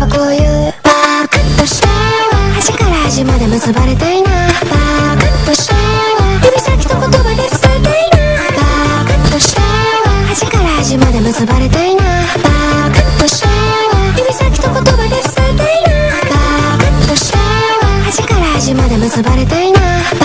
ばこういうパクッとしては端から端まで結ばれたいな。パクッとしては指先と言葉で伝えたいな。パクッとしては端から端まで結ばれたいな。パクッとしては指先と言葉で伝えたいな。パクッとしては端から端まで結ばれたいな。